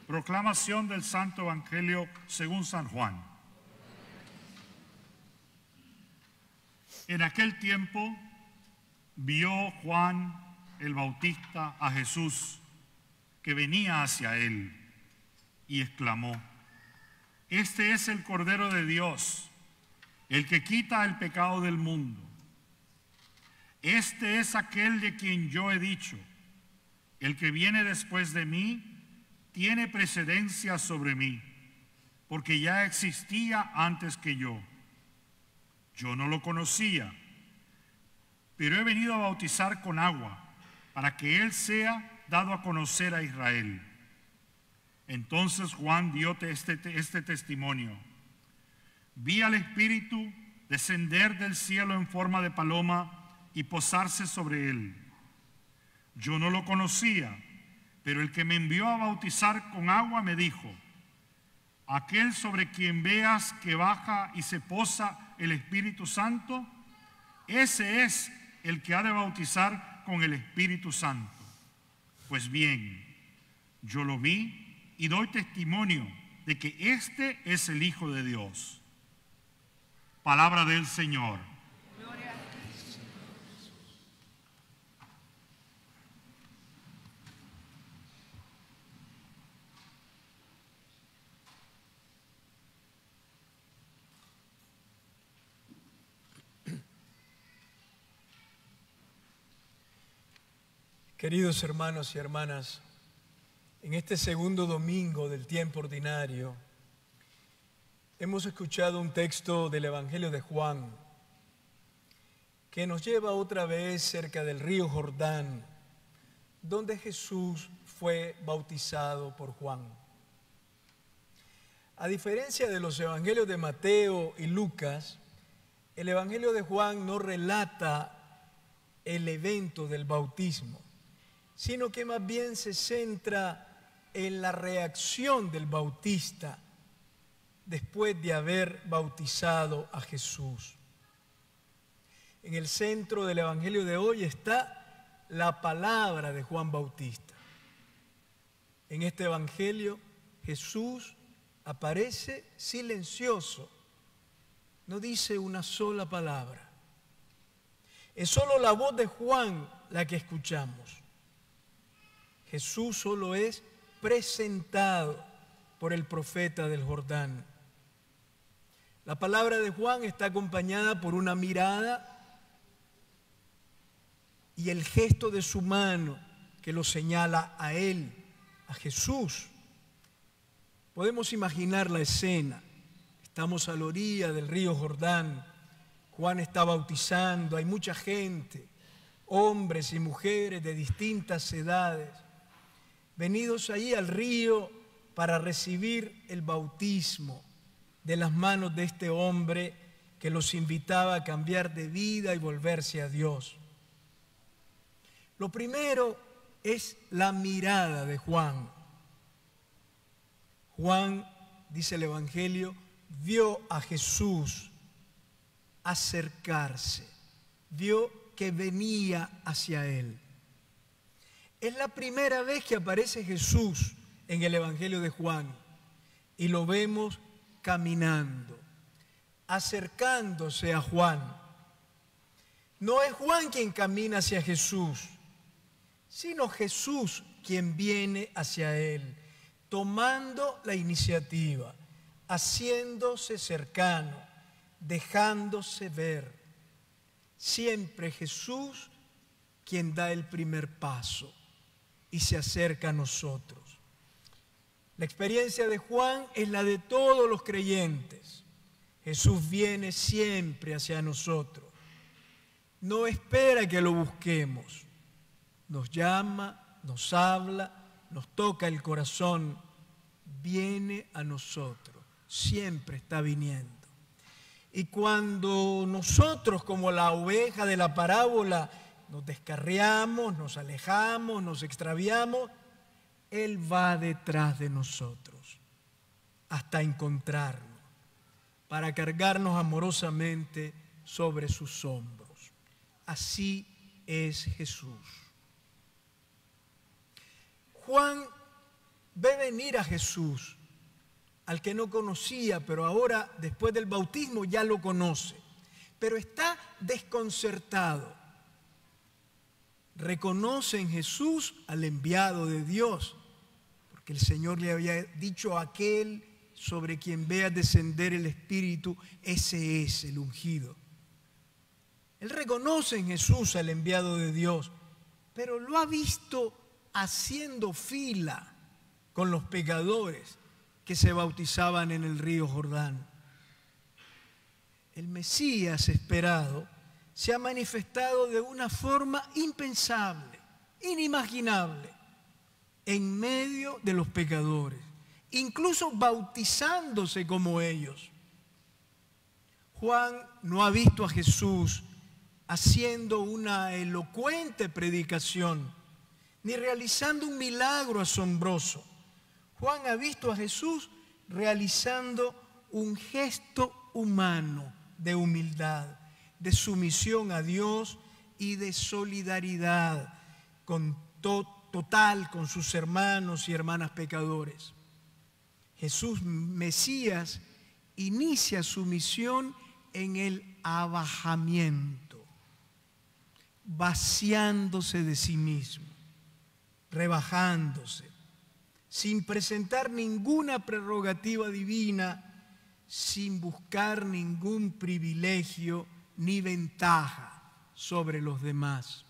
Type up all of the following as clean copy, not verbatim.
Proclamación del Santo Evangelio según San Juan. En aquel tiempo vio Juan el Bautista a Jesús que venía hacia él y exclamó: Este es el Cordero de Dios, el que quita el pecado del mundo. Este es aquel de quien yo he dicho: el que viene después de mí tiene precedencia sobre mí, porque ya existía antes que yo. Yo no lo conocía, pero he venido a bautizar con agua, para que él sea dado a conocer a Israel. Entonces Juan dio este testimonio: Vi al Espíritu descender del cielo en forma de paloma y posarse sobre él. Yo no lo conocía, pero el que me envió a bautizar con agua me dijo: Aquel sobre quien veas que baja y se posa el Espíritu Santo, ese es el que ha de bautizar con el Espíritu Santo. Pues bien, yo lo vi y doy testimonio de que este es el Hijo de Dios. Palabra del Señor. Gloria a ti. Queridos hermanos y hermanas, en este segundo domingo del tiempo ordinario, hemos escuchado un texto del Evangelio de Juan que nos lleva otra vez cerca del río Jordán, donde Jesús fue bautizado por Juan. A diferencia de los evangelios de Mateo y Lucas, el Evangelio de Juan no relata el evento del bautismo, sino que más bien se centra en la reacción del bautista después de haber bautizado a Jesús. En el centro del Evangelio de hoy está la palabra de Juan Bautista. En este Evangelio Jesús aparece silencioso, no dice una sola palabra. Es solo la voz de Juan la que escuchamos. Jesús solo es presentado por el profeta del Jordán. La palabra de Juan está acompañada por una mirada y el gesto de su mano que lo señala a él, a Jesús. Podemos imaginar la escena. Estamos a la orilla del río Jordán. Juan está bautizando, hay mucha gente, hombres y mujeres de distintas edades, venidos allí al río para recibir el bautismo de las manos de este hombre que los invitaba a cambiar de vida y volverse a Dios. Lo primero es la mirada de Juan. Juan, dice el Evangelio, vio a Jesús acercarse, vio que venía hacia él. Es la primera vez que aparece Jesús en el Evangelio de Juan y lo vemos caminando, acercándose a Juan. No es Juan quien camina hacia Jesús, sino Jesús quien viene hacia él, tomando la iniciativa, haciéndose cercano, dejándose ver. Siempre Jesús quien da el primer paso y se acerca a nosotros. La experiencia de Juan es la de todos los creyentes. Jesús viene siempre hacia nosotros. No espera que lo busquemos. Nos llama, nos habla, nos toca el corazón. Viene a nosotros. Siempre está viniendo. Y cuando nosotros, como la oveja de la parábola, nos descarriamos, nos alejamos, nos extraviamos, Él va detrás de nosotros hasta encontrarnos, para cargarnos amorosamente sobre sus hombros. Así es Jesús. Juan ve venir a Jesús, al que no conocía, pero ahora, después del bautismo, ya lo conoce. Pero está desconcertado. Reconoce en Jesús al enviado de Dios, porque el Señor le había dicho a aquel sobre quien vea descender el Espíritu, ese es el ungido. Él reconoce en Jesús al enviado de Dios, pero lo ha visto haciendo fila con los pecadores que se bautizaban en el río Jordán. El Mesías esperado se ha manifestado de una forma impensable, inimaginable, en medio de los pecadores, incluso bautizándose como ellos. Juan no ha visto a Jesús haciendo una elocuente predicación, ni realizando un milagro asombroso. Juan ha visto a Jesús realizando un gesto humano de humildad, de sumisión a Dios y de solidaridad total con sus hermanos y hermanas pecadores. Jesús Mesías inicia su misión en el abajamiento, vaciándose de sí mismo, rebajándose, sin presentar ninguna prerrogativa divina, sin buscar ningún privilegio ni ventaja sobre los demás.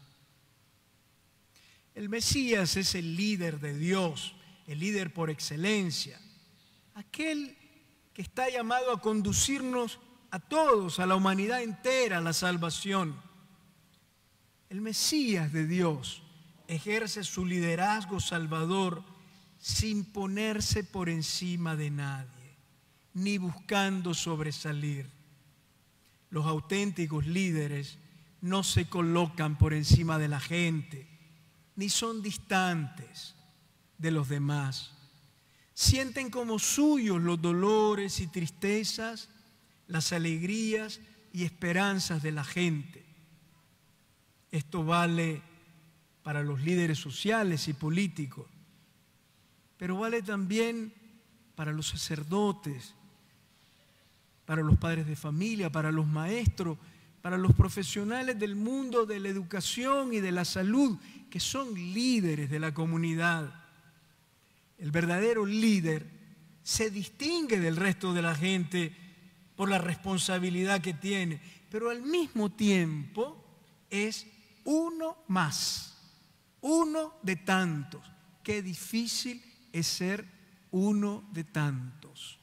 El Mesías es el líder de Dios, el líder por excelencia, aquel que está llamado a conducirnos a todos, a la humanidad entera, a la salvación. El Mesías de Dios ejerce su liderazgo salvador sin ponerse por encima de nadie, ni buscando sobresalir. Los auténticos líderes no se colocan por encima de la gente, ni son distantes de los demás. Sienten como suyos los dolores y tristezas, las alegrías y esperanzas de la gente. Esto vale para los líderes sociales y políticos, pero vale también para los sacerdotes, para los padres de familia, para los maestros, para los profesionales del mundo de la educación y de la salud, que son líderes de la comunidad. El verdadero líder se distingue del resto de la gente por la responsabilidad que tiene, pero al mismo tiempo es uno más, uno de tantos. Qué difícil es ser uno de tantos.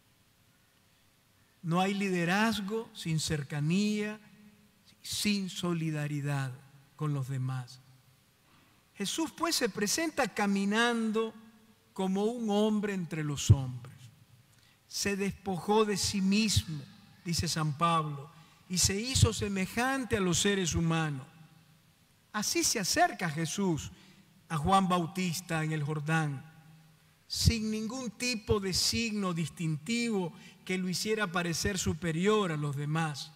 No hay liderazgo sin cercanía, sin solidaridad con los demás. Jesús pues se presenta caminando como un hombre entre los hombres. Se despojó de sí mismo, dice San Pablo, y se hizo semejante a los seres humanos. Así se acerca Jesús a Juan Bautista en el Jordán, sin ningún tipo de signo distintivo que lo hiciera parecer superior a los demás.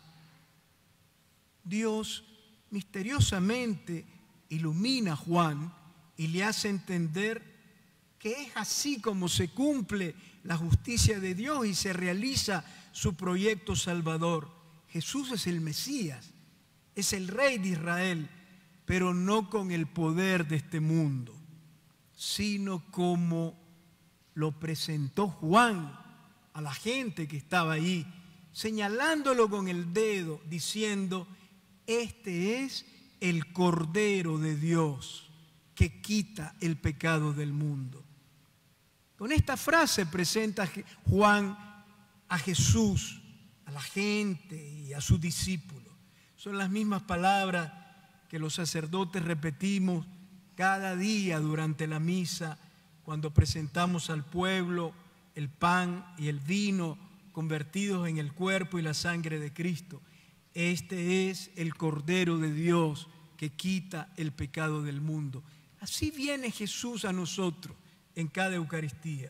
Dios misteriosamente ilumina a Juan y le hace entender que es así como se cumple la justicia de Dios y se realiza su proyecto salvador. Jesús es el Mesías, es el Rey de Israel, pero no con el poder de este mundo, sino como lo presentó Juan a la gente que estaba ahí, señalándolo con el dedo, diciendo: este es el Cordero de Dios que quita el pecado del mundo. Con esta frase presenta Juan a Jesús, a la gente y a sus discípulos. Son las mismas palabras que los sacerdotes repetimos cada día durante la misa, cuando presentamos al pueblo el pan y el vino convertidos en el cuerpo y la sangre de Cristo. Este es el Cordero de Dios que quita el pecado del mundo. Así viene Jesús a nosotros en cada Eucaristía.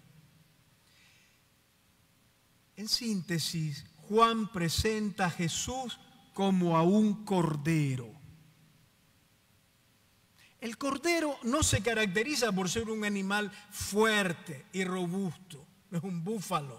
En síntesis, Juan presenta a Jesús como a un cordero. El cordero no se caracteriza por ser un animal fuerte y robusto, no es un búfalo.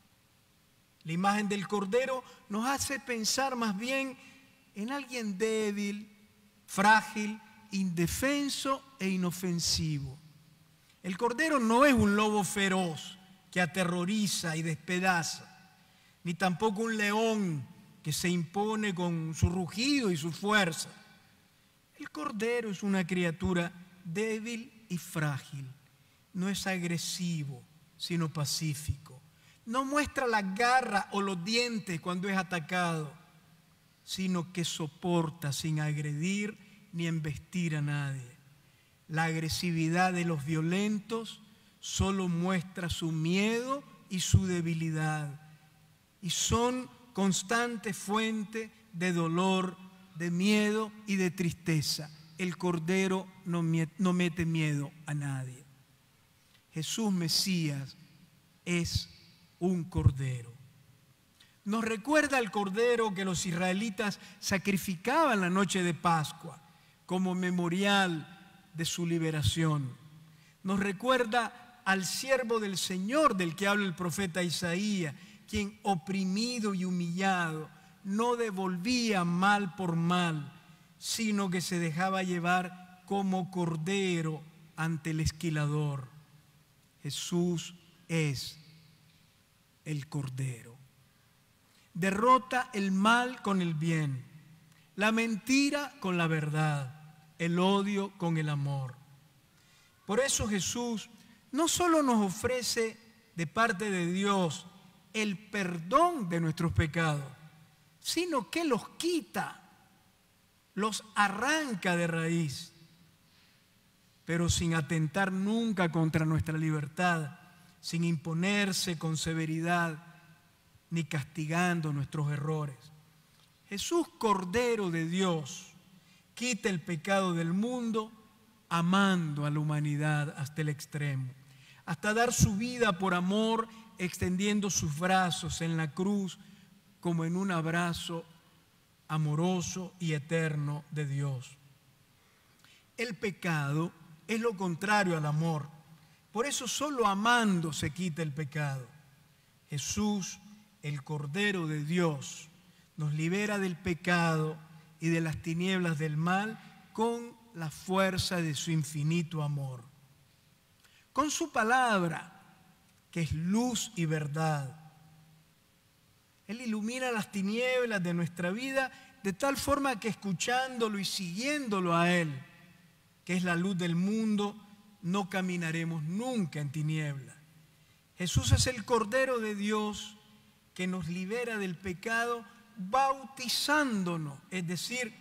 La imagen del cordero nos hace pensar más bien en alguien débil, frágil, indefenso e inofensivo. El cordero no es un lobo feroz que aterroriza y despedaza, ni tampoco un león que se impone con su rugido y su fuerza. El cordero es una criatura débil y frágil. No es agresivo, sino pacífico. No muestra las garras o los dientes cuando es atacado, sino que soporta sin agredir ni embestir a nadie. La agresividad de los violentos solo muestra su miedo y su debilidad, y son constante fuente de dolor, de miedo y de tristeza. El cordero no mete miedo a nadie. Jesús Mesías es un cordero. Nos recuerda al cordero que los israelitas sacrificaban la noche de Pascua como memorial de su liberación. Nos recuerda al siervo del Señor del que habla el profeta Isaías, quien oprimido y humillado no devolvía mal por mal, sino que se dejaba llevar como cordero ante el esquilador. Jesús es el cordero. Derrota el mal con el bien, la mentira con la verdad, el odio con el amor. Por eso Jesús no solo nos ofrece de parte de Dios el perdón de nuestros pecados, sino que los quita, los arranca de raíz, pero sin atentar nunca contra nuestra libertad, sin imponerse con severidad, ni castigando nuestros errores. Jesús, Cordero de Dios, quita el pecado del mundo, amando a la humanidad hasta el extremo, hasta dar su vida por amor, extendiendo sus brazos en la cruz como en un abrazo amoroso y eterno de Dios. El pecado es lo contrario al amor. Por eso solo amando se quita el pecado. Jesús, el Cordero de Dios, nos libera del pecado y de las tinieblas del mal con la fuerza de su infinito amor. Con su palabra, que es luz y verdad, Él ilumina las tinieblas de nuestra vida de tal forma que escuchándolo y siguiéndolo a Él, que es la luz del mundo, no caminaremos nunca en tinieblas. Jesús es el Cordero de Dios que nos libera del pecado bautizándonos, es decir,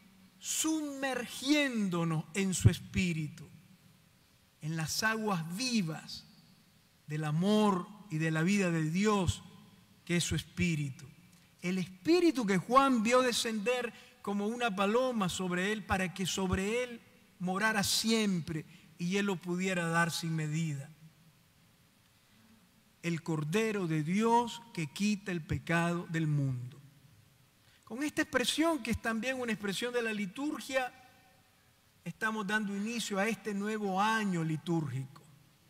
sumergiéndonos en su Espíritu, en las aguas vivas del amor y de la vida de Dios, que es su Espíritu. El Espíritu que Juan vio descender como una paloma sobre él para que sobre él morara siempre y él lo pudiera dar sin medida. El Cordero de Dios que quita el pecado del mundo. Con esta expresión, que es también una expresión de la liturgia, estamos dando inicio a este nuevo año litúrgico.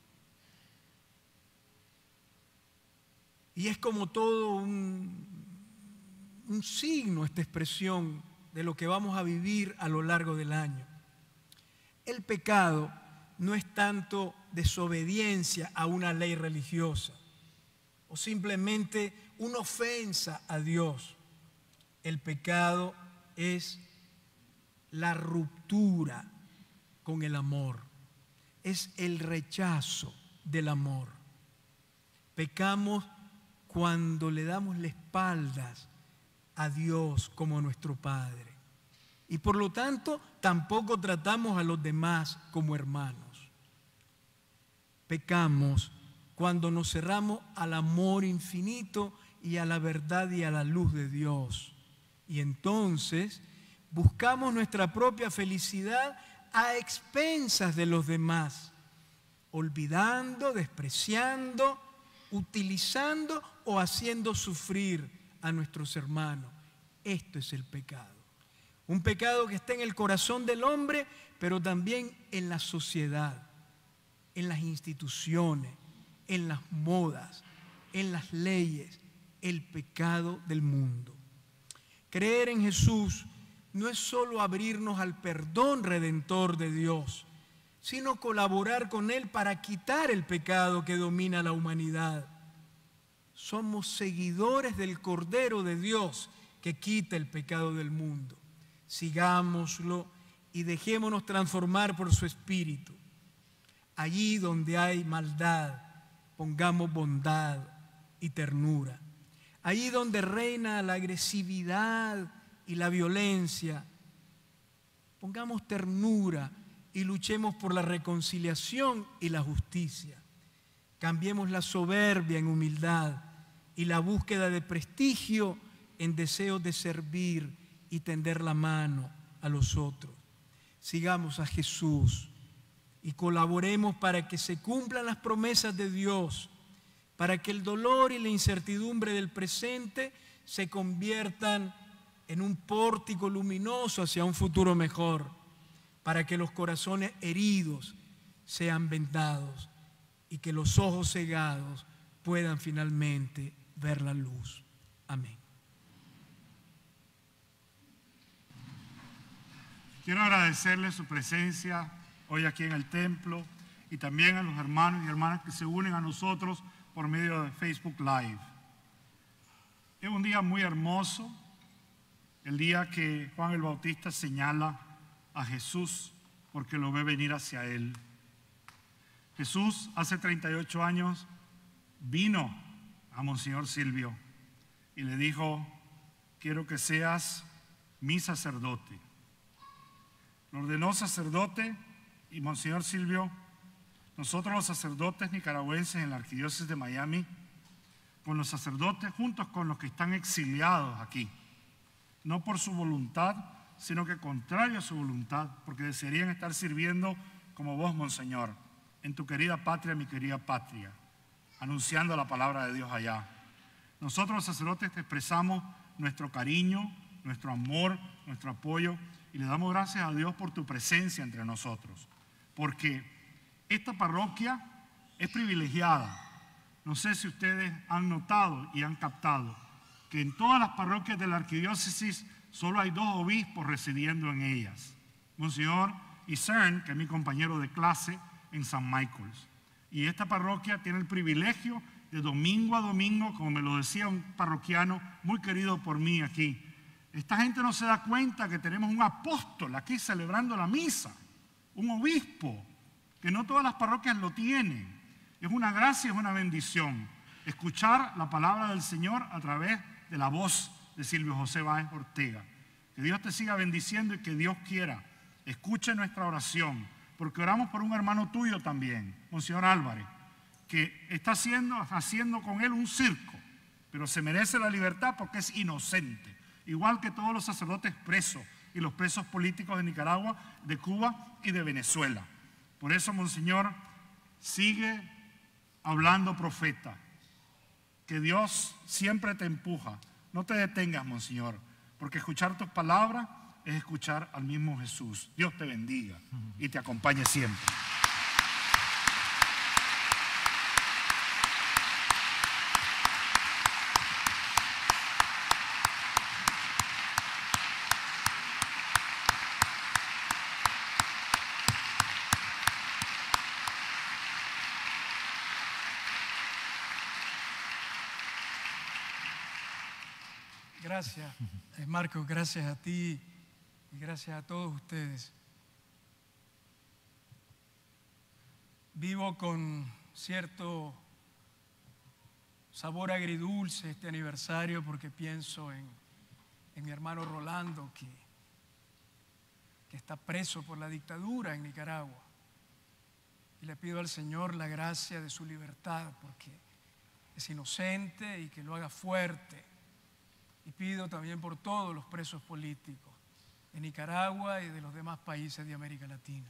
Y es como todo un signo, esta expresión, de lo que vamos a vivir a lo largo del año. El pecado no es tanto desobediencia a una ley religiosa o simplemente una ofensa a Dios. El pecado es la ruptura con el amor, es el rechazo del amor. Pecamos cuando le damos la espalda a Dios como nuestro Padre. Y por lo tanto, tampoco tratamos a los demás como hermanos. Pecamos cuando nos cerramos al amor infinito y a la verdad y a la luz de Dios. Y entonces buscamos nuestra propia felicidad a expensas de los demás, olvidando, despreciando, utilizando o haciendo sufrir a nuestros hermanos. Esto es el pecado. Un pecado que está en el corazón del hombre, pero también en la sociedad, en las instituciones, en las modas, en las leyes, el pecado del mundo. Creer en Jesús no es solo abrirnos al perdón redentor de Dios, sino colaborar con Él para quitar el pecado que domina la humanidad. Somos seguidores del Cordero de Dios que quita el pecado del mundo. Sigámoslo y dejémonos transformar por su Espíritu. Allí donde hay maldad, pongamos bondad y ternura. Allí donde reina la agresividad y la violencia, pongamos ternura y luchemos por la reconciliación y la justicia. Cambiemos la soberbia en humildad y la búsqueda de prestigio en deseos de servir y tender la mano a los otros. Sigamos a Jesús y colaboremos para que se cumplan las promesas de Dios, para que el dolor y la incertidumbre del presente se conviertan en un pórtico luminoso hacia un futuro mejor, para que los corazones heridos sean vendados y que los ojos cegados puedan finalmente ver la luz. Amén. Quiero agradecerle su presencia hoy aquí en el templo y también a los hermanos y hermanas que se unen a nosotros por medio de Facebook Live. Es un día muy hermoso, el día que Juan el Bautista señala a Jesús porque lo ve venir hacia él. Jesús hace 38 años vino a Monseñor Silvio y le dijo: quiero que seas mi sacerdote. Lo ordenó sacerdote y Monseñor Silvio, nosotros los sacerdotes nicaragüenses en la Arquidiócesis de Miami, con los sacerdotes juntos con los que están exiliados aquí, no por su voluntad, sino que contrario a su voluntad, porque desearían estar sirviendo como vos, Monseñor, en tu querida patria, mi querida patria, anunciando la palabra de Dios allá. Nosotros los sacerdotes te expresamos nuestro cariño, nuestro amor, nuestro apoyo y le damos gracias a Dios por tu presencia entre nosotros, porque esta parroquia es privilegiada. No sé si ustedes han notado y han captado que en todas las parroquias de la arquidiócesis solo hay 2 obispos residiendo en ellas: Monseñor Isern, que es mi compañero de clase en San Michael's. Y esta parroquia tiene el privilegio de domingo a domingo, como me lo decía un parroquiano muy querido por mí aquí, esta gente no se da cuenta que tenemos un apóstol aquí celebrando la misa, un obispo, que no todas las parroquias lo tienen. Es una gracia, es una bendición escuchar la palabra del Señor a través de la voz de Silvio José Báez Ortega. Que Dios te siga bendiciendo y que Dios quiera escuche nuestra oración, porque oramos por un hermano tuyo también, Monseñor Álvarez, que está haciendo con él un circo, pero se merece la libertad porque es inocente, igual que todos los sacerdotes presos y los presos políticos de Nicaragua, de Cuba y de Venezuela. Por eso, Monseñor, sigue hablando, profeta, que Dios siempre te empuja. No te detengas, Monseñor, porque escuchar tus palabras es escuchar al mismo Jesús. Dios te bendiga y te acompañe siempre. Gracias, Marcos, gracias a ti y gracias a todos ustedes. Vivo con cierto sabor agridulce este aniversario porque pienso en mi hermano Rolando que está preso por la dictadura en Nicaragua. Y le pido al Señor la gracia de su libertad porque es inocente y que lo haga fuerte. Y pido también por todos los presos políticos de Nicaragua y de los demás países de América Latina.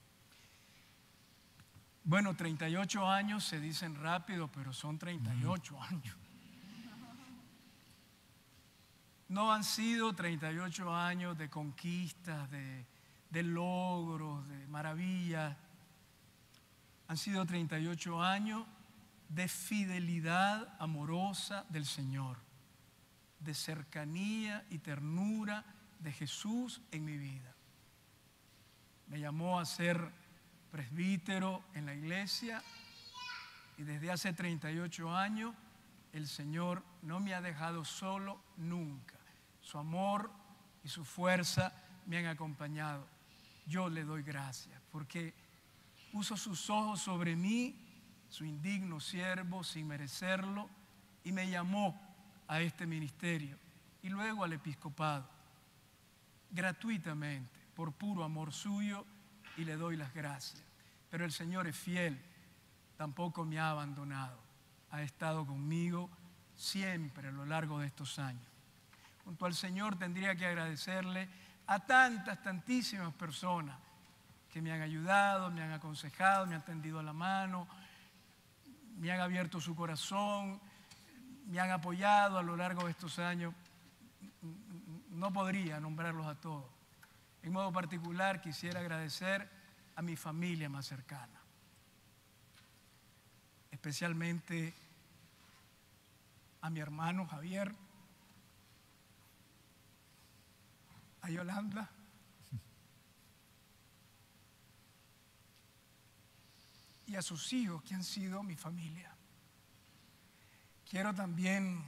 Bueno, 38 años se dicen rápido, pero son 38 años. No han sido 38 años de conquistas, de logros, de maravillas. Han sido 38 años de fidelidad amorosa del Señor, de cercanía y ternura de Jesús en mi vida. Me llamó a ser presbítero en la iglesia y desde hace 38 años el Señor no me ha dejado solo nunca. Su amor y su fuerza me han acompañado. Yo le doy gracias porque puso sus ojos sobre mí, su indigno siervo, sin merecerlo, y me llamó a este ministerio y luego al episcopado, gratuitamente, por puro amor suyo, y le doy las gracias. Pero el Señor es fiel, tampoco me ha abandonado, ha estado conmigo siempre a lo largo de estos años. Junto al Señor tendría que agradecerle a tantísimas personas que me han ayudado, me han aconsejado, me han tendido la mano, me han abierto su corazón, me han apoyado a lo largo de estos años. No podría nombrarlos a todos. En modo particular quisiera agradecer a mi familia más cercana, especialmente a mi hermano Javier, a Yolanda, y a sus hijos que han sido mi familia. Quiero también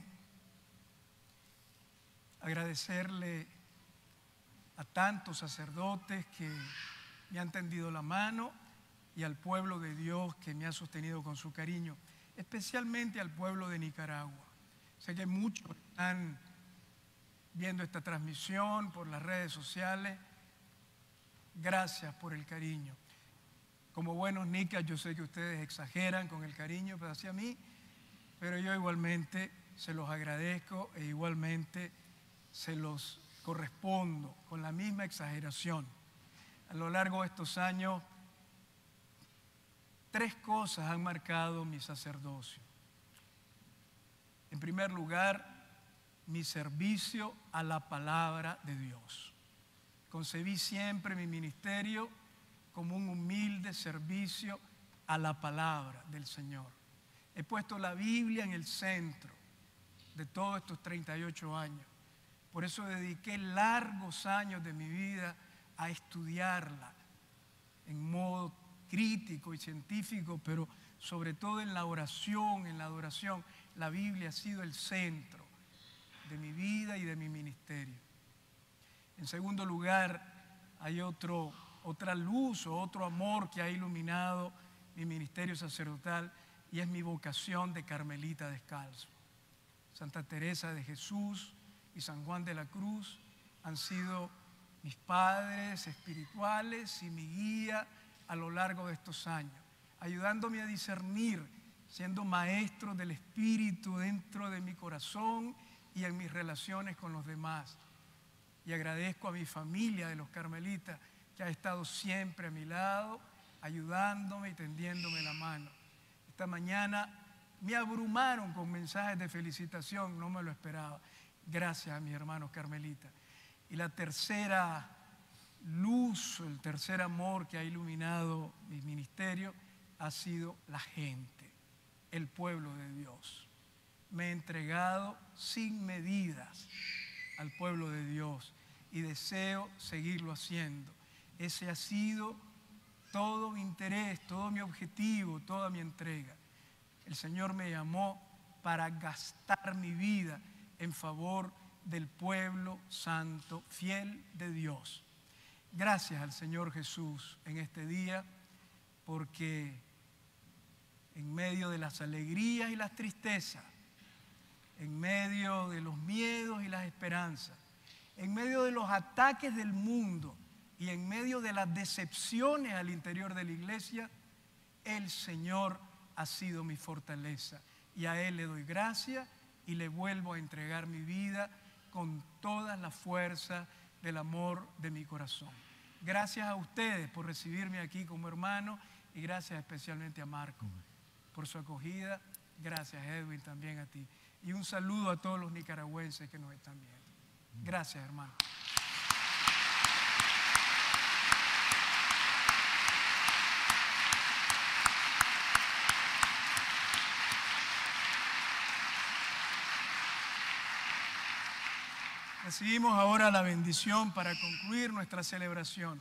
agradecerle a tantos sacerdotes que me han tendido la mano y al pueblo de Dios que me ha sostenido con su cariño, especialmente al pueblo de Nicaragua. Sé que muchos están viendo esta transmisión por las redes sociales. Gracias por el cariño. Como buenos nicas, yo sé que ustedes exageran con el cariño hacia mí, pero yo igualmente se los agradezco e igualmente se los correspondo con la misma exageración. A lo largo de estos años, 3 cosas han marcado mi sacerdocio. En primer lugar, mi servicio a la palabra de Dios. Concebí siempre mi ministerio como un humilde servicio a la palabra del Señor. He puesto la Biblia en el centro de todos estos 38 años. Por eso dediqué largos años de mi vida a estudiarla en modo crítico y científico, pero sobre todo en la oración, en la adoración. La Biblia ha sido el centro de mi vida y de mi ministerio. En segundo lugar, hay otra luz o otro amor que ha iluminado mi ministerio sacerdotal y es mi vocación de carmelita descalzo. Santa Teresa de Jesús y San Juan de la Cruz han sido mis padres espirituales y mi guía a lo largo de estos años, ayudándome a discernir, siendo maestro del Espíritu dentro de mi corazón y en mis relaciones con los demás. Y agradezco a mi familia de los carmelitas que ha estado siempre a mi lado, ayudándome y tendiéndome la mano. Esta mañana me abrumaron con mensajes de felicitación, no me lo esperaba. Gracias a mis hermanos carmelitas. Y la tercera luz, el tercer amor que ha iluminado mi ministerio ha sido la gente, el pueblo de Dios. Me he entregado sin medidas al pueblo de Dios y deseo seguirlo haciendo. Ese ha sido todo mi interés, todo mi objetivo, toda mi entrega. El Señor me llamó para gastar mi vida en favor del pueblo santo, fiel de Dios. Gracias al Señor Jesús en este día, porque en medio de las alegrías y las tristezas, en medio de los miedos y las esperanzas, en medio de los ataques del mundo y en medio de las decepciones al interior de la iglesia, el Señor ha sido mi fortaleza y a Él le doy gracias y le vuelvo a entregar mi vida con toda la fuerza del amor de mi corazón. Gracias a ustedes por recibirme aquí como hermano y gracias especialmente a Marco por su acogida. Gracias, Edwin, también a ti. Y un saludo a todos los nicaragüenses que nos están viendo. Gracias, hermano. Recibimos ahora la bendición para concluir nuestra celebración.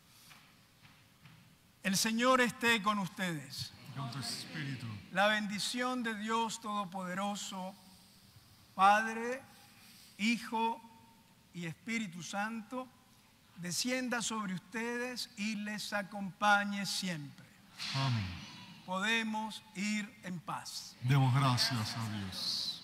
El Señor esté con ustedes. Con tu espíritu. La bendición de Dios Todopoderoso, Padre, Hijo y Espíritu Santo, descienda sobre ustedes y les acompañe siempre. Amén. Podemos ir en paz. Demos gracias a Dios.